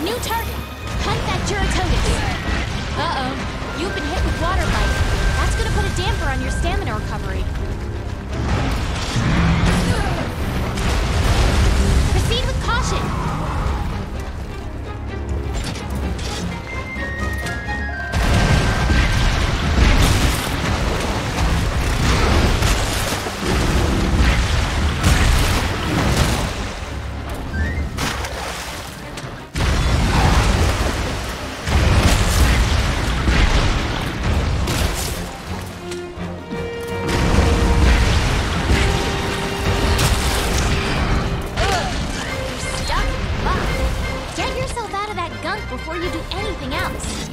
New target! Hunt that Juratonus! Uh-oh. You've been hit with water bite. That's gonna put a damper on your stamina recovery. Proceed with caution! Before you do anything else.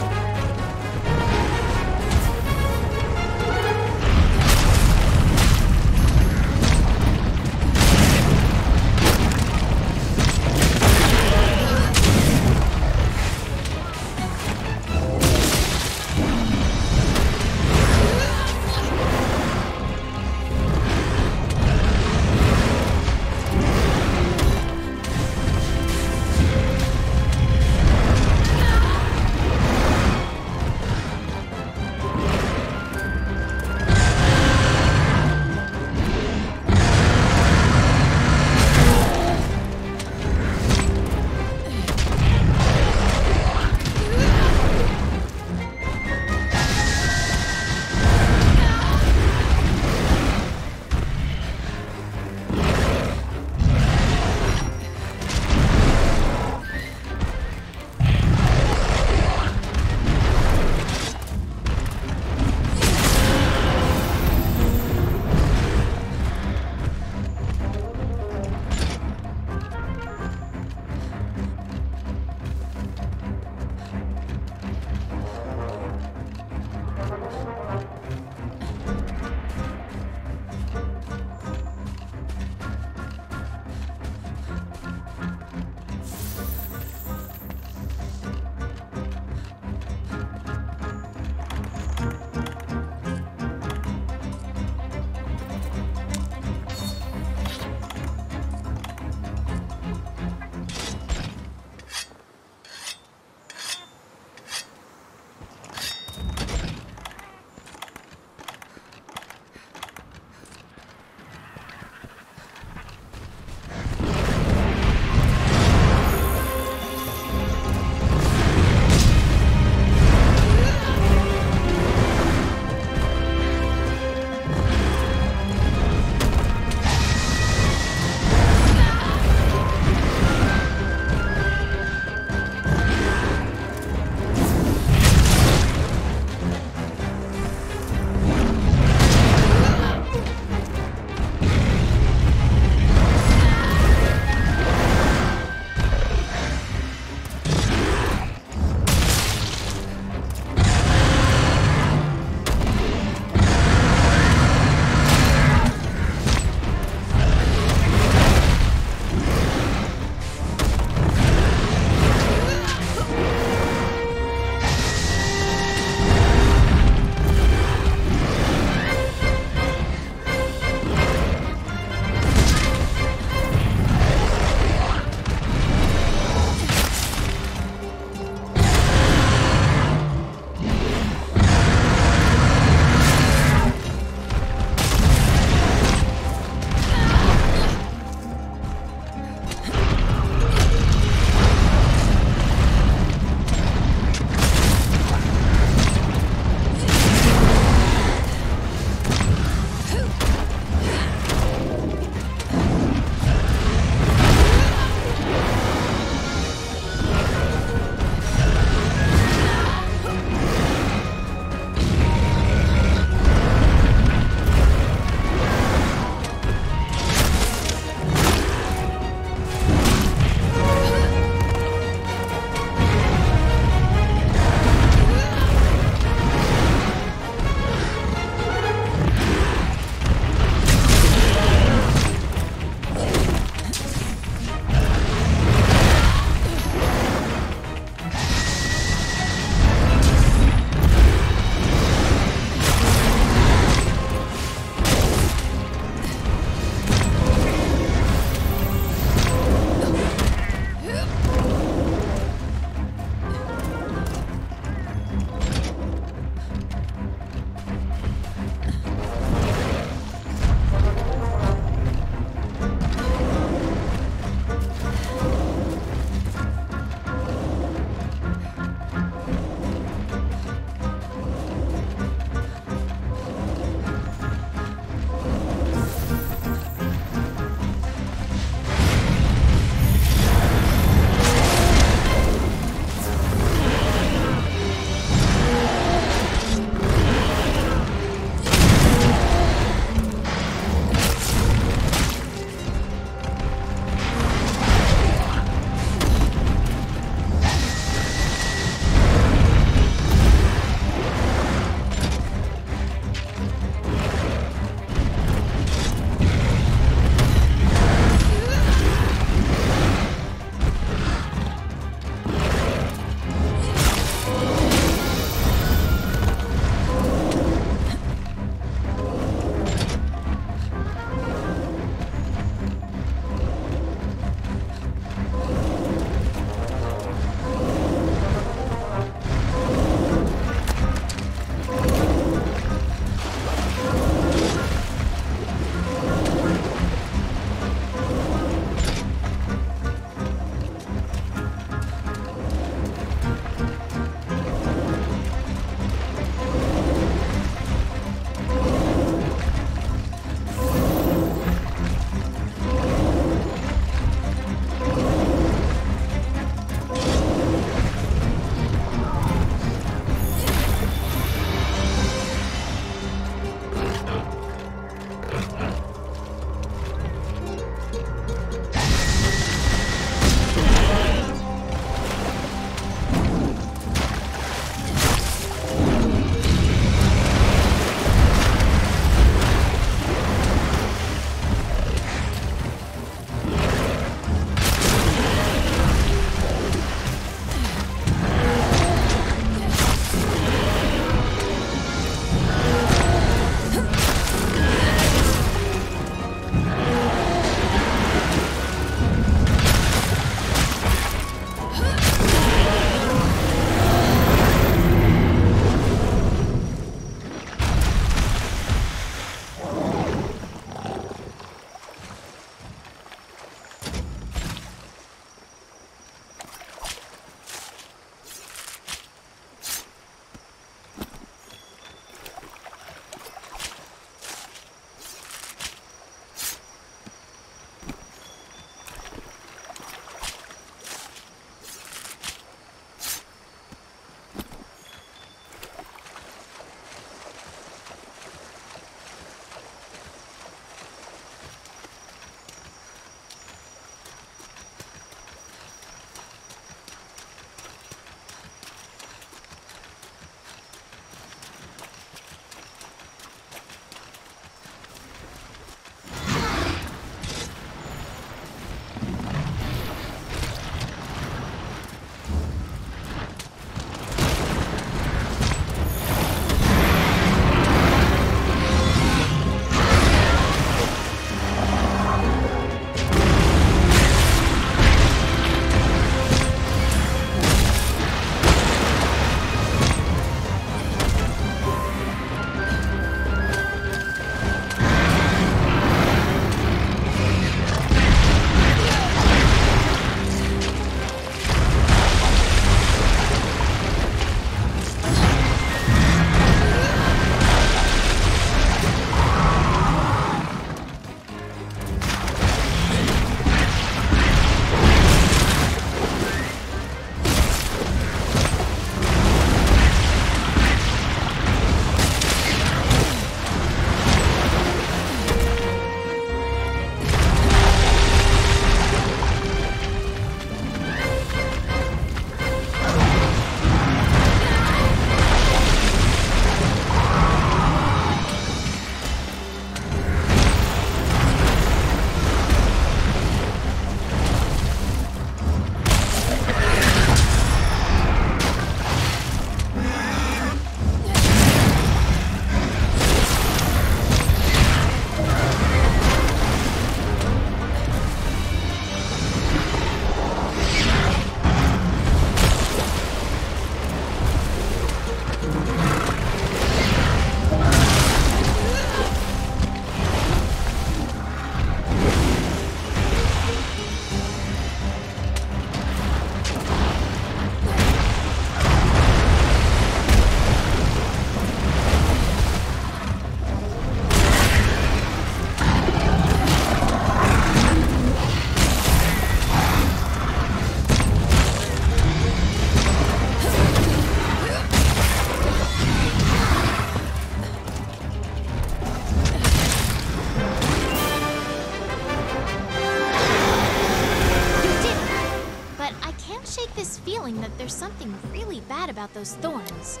this feeling that there's something really bad about those thorns.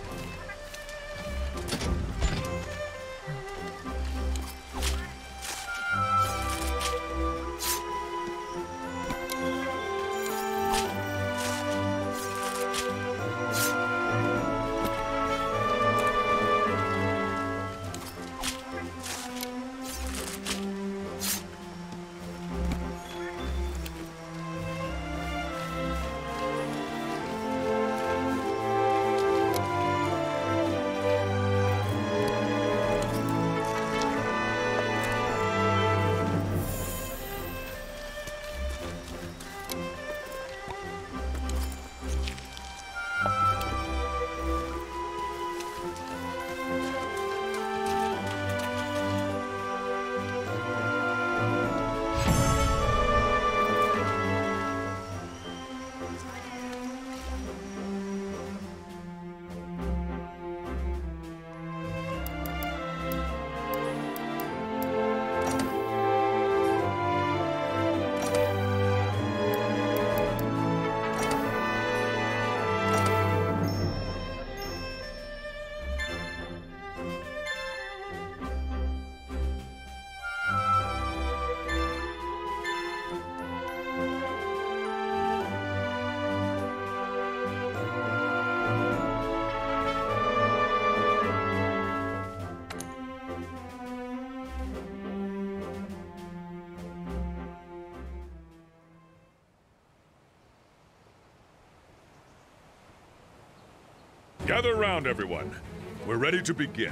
Gather round, everyone. We're ready to begin.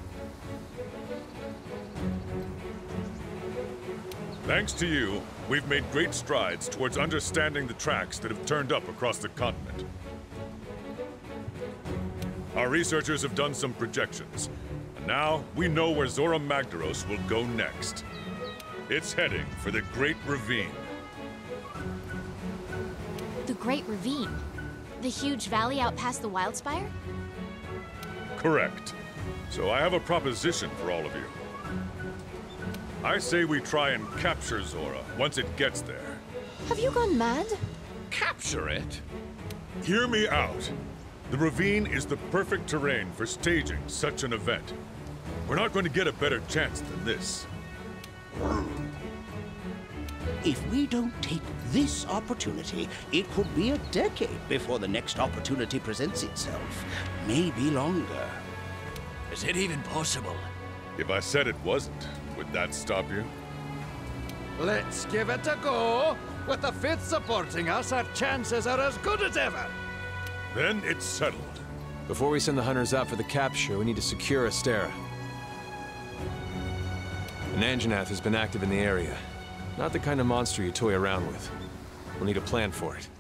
Thanks to you, we've made great strides towards understanding the tracks that have turned up across the continent. Our researchers have done some projections, and now we know where Zorah Magdaros will go next. It's heading for the Great Ravine. The Great Ravine? The huge valley out past the Wildspire? Correct. So I have a proposition for all of you. I say we try and capture Zorah once it gets there. Have you gone mad? Capture it? Hear me out. The ravine is the perfect terrain for staging such an event. We're not going to get a better chance than this. If we don't take this opportunity, it could be a decade before the next opportunity presents itself. Maybe longer. Is it even possible? If I said it wasn't, would that stop you? Let's give it a go. With the Fifth supporting us, our chances are as good as ever. Then it's settled. Before we send the hunters out for the capture, we need to secure Astera. An Anjanath has been active in the area. Not the kind of monster you toy around with. We'll need a plan for it.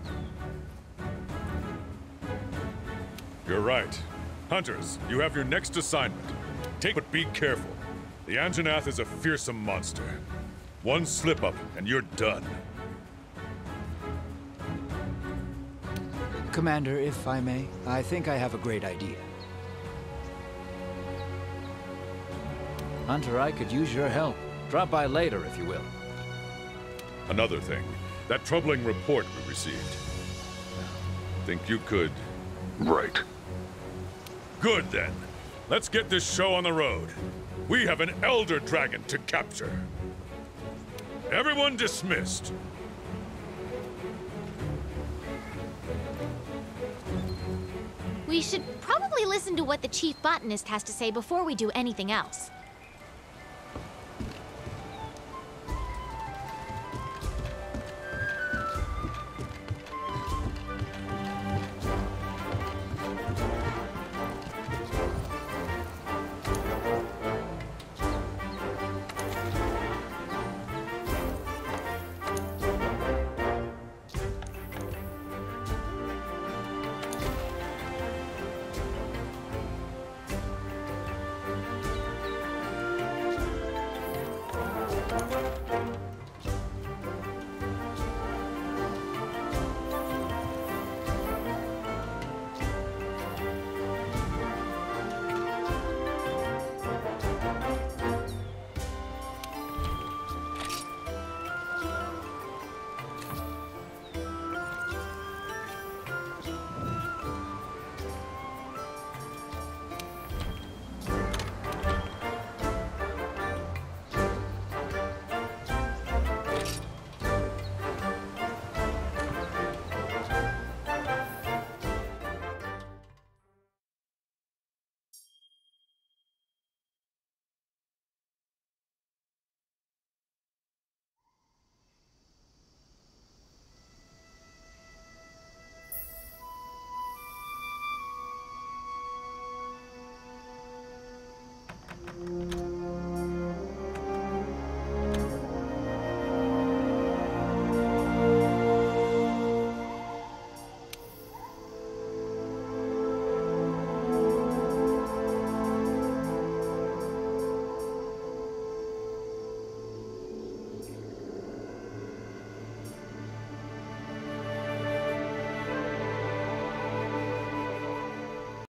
You're right. Hunters, you have your next assignment. But be careful. The Anjanath is a fearsome monster. One slip-up, and you're done. Commander, if I may, I think I have a great idea. Hunter, I could use your help. Drop by later, if you will. Another thing, that troubling report we received. Think you could... Right. Good, then. Let's get this show on the road. We have an Elder Dragon to capture. Everyone dismissed. We should probably listen to what the Chief Botanist has to say before we do anything else.